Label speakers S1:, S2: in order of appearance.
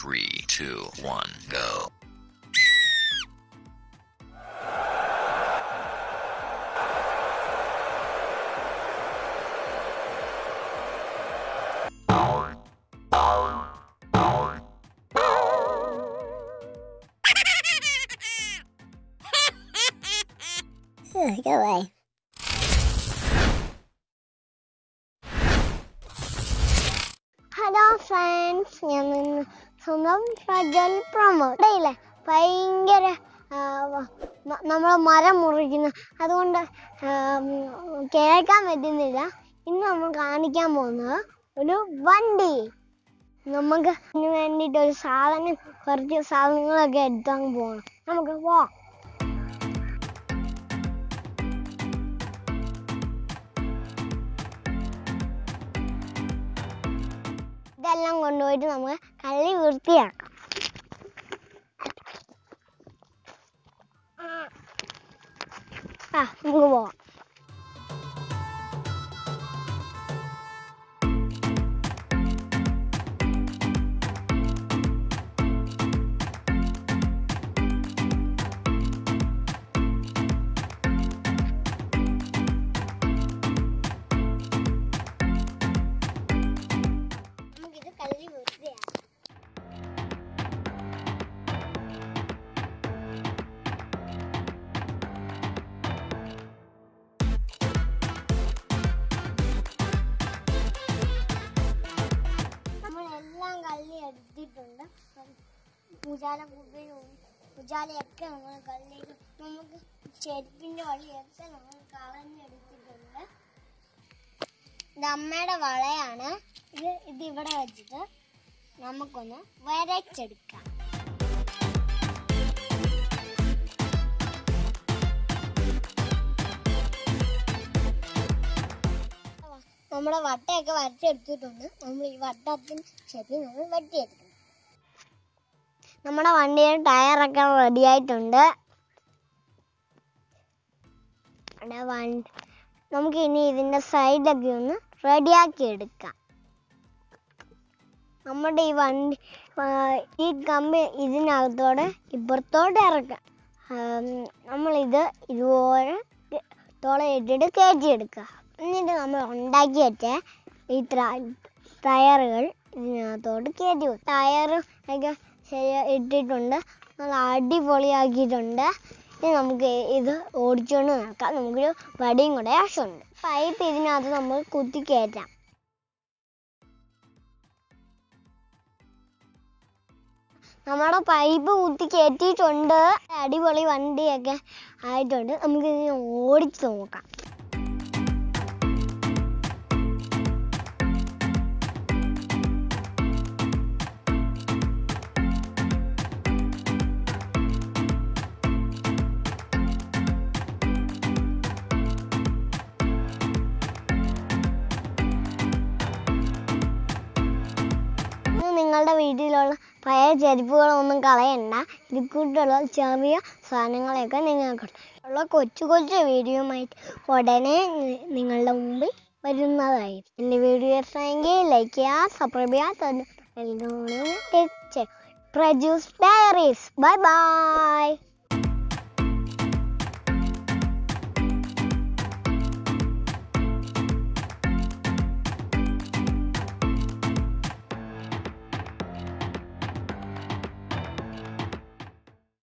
S1: 3, 2, 1, go.
S2: Go away. Hello friends, ഞാൻ സ്വന്തം ഷജൽ promote ഇല്ലേ ഭയങ്കര നമ്മൾ മരം മുറിക്കുന്നു അതുകൊണ്ട് കേൾക്കാൻ പറ്റുന്നില്ല. ഇന്ന് നമ്മൾ കാണിക്കാൻ പോകുന്നത് ഒരു വണ്ടി. നമുക്ക് ഇതിന് വേണ്ടിയിട്ട് കുറച്ച് സാധനങ്ങളൊക്കെ എടുത്തങ്ങ് പോകണം. നമുക്ക് പോവാം. ഇതെല്ലാം കൊണ്ടുപോയിട്ട് നമുക്ക് കള്ളി വൃത്തിയാക്കാം. നമുക്ക് പോവാം. കള്ളി എടുത്തിട്ടുണ്ട്. ഉജാലയൊക്കെ നമ്മൾ കള്ളിയിട്ട് നമുക്ക് ചെരുപ്പിൻ്റെ വഴിയൊക്കെ നമ്മൾ കളഞ്ഞെടുത്തിട്ടുണ്ട്. ഇത് അമ്മയുടെ വളയാണ്. ഇതിവിടെ വെച്ചിട്ട് നമുക്കൊന്ന് വരച്ചെടുക്കാം. നമ്മുടെ വട്ടയൊക്കെ വരച്ചെടുത്തിട്ടുണ്ട്. നമ്മൾ ഈ വട്ടത്തിന് ചെപ്പി നമ്മൾ വെട്ടിയെടുക്കണം. നമ്മുടെ വണ്ടിയുടെ ടയറൊക്കെ റെഡി ആയിട്ടുണ്ട്. നമുക്ക് ഇനി ഇതിൻ്റെ സൈഡൊക്കെ ഒന്ന് റെഡിയാക്കി എടുക്കാം. നമ്മുടെ ഈ വണ്ടി ഈ കമ്പി ഇതിനകത്തോടെ ഇപ്പുറത്തോടെ ഇറക്കാം. നമ്മളിത് ഇതുപോലെ തുളയിട്ടിട്ട് കയറ്റിയെടുക്കുക. എന്നിട്ട് നമ്മൾ ഉണ്ടാക്കി വെച്ച ഈ ടയറുകൾ ഇതിനകത്തോട്ട് കയറ്റി വെക്കും. ടയറ് ഒക്കെ ഇട്ടിട്ടുണ്ട്. നല്ല അടിപൊളിയാക്കിയിട്ടുണ്ട്. ഇനി നമുക്ക് ഇത് ഓടിച്ചുകൊണ്ട് നടക്കാം. നമുക്കൊരു വടിയും കൂടെ ആവശ്യമുണ്ട്. പൈപ്പ് ഇതിനകത്ത് നമ്മൾ കുത്തി കയറ്റാം. നമ്മുടെ പൈപ്പ് കുത്തി കയറ്റിയിട്ടുണ്ട്. അടിപൊളി വണ്ടിയൊക്കെ ആയിട്ടുണ്ട്. നമുക്ക് ഇതിനെ ഓടിച്ച് നോക്കാം. നിങ്ങളുടെ വീട്ടിലുള്ള പഴയ ചെരുപ്പുകളൊന്നും കളയണ്ട. ഇതിക്കൂട്ടുള്ള ചെറിയ സാധനങ്ങളൊക്കെ നിങ്ങൾക്കുള്ള കൊച്ചു കൊച്ചു വീഡിയോയുമായിട്ട് ഉടനെ നിങ്ങളുടെ മുമ്പിൽ വരുന്നതായിരിക്കും. എൻ്റെ വീഡിയോ ഇഷ്ടമെങ്കിൽ ലൈക്ക് ചെയ്യുക, സബ്സ്ക്രൈബ് ചെയ്യുക. Produce diaries. Bye by.